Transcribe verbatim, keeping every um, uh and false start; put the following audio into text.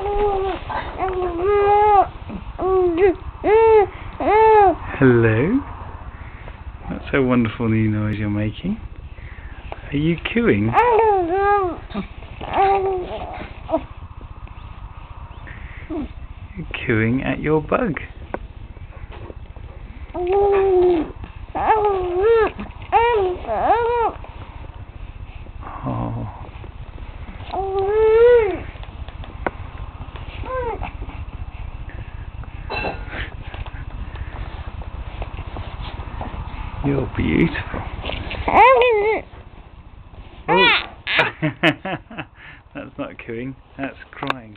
Hello? That's a wonderful new noise you're making. Are you cooing? You're cooing at your bug. Oh. You're beautiful. Oh. That's not cooing, that's crying.